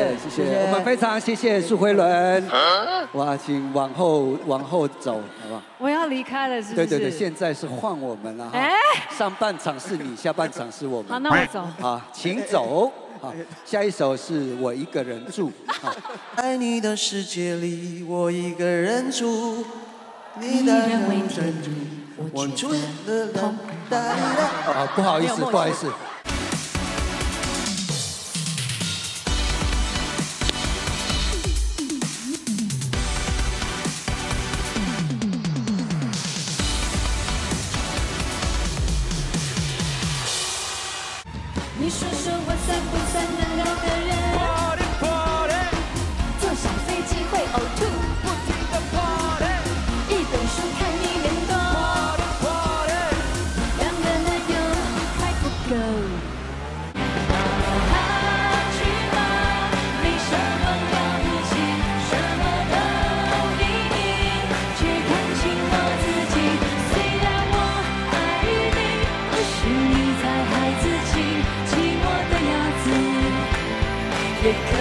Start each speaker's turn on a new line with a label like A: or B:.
A: 谢谢，我们非常谢谢苏慧伦。哇，请往后走，好不好？
B: 我要离开了，是不是？
A: 对，现在是换我们了哈。上半场是你，下半场是我们。
B: 好，那我走。
A: 好，请走。好，下一首是我一个人住。
C: 在你的世界里，我一个人住。你的人为珍珠，我住的痛。
A: 不好意思，不好意思。
D: 你说我算不算能聊的人？坐上飞机会呕吐，不停的 party， 一本书看你脸多，两个男友还不够。去吧，没什么了不起，什么都给你，去看清我自己。虽然我爱你，可是你才孩子气。寂寞的鸭子也可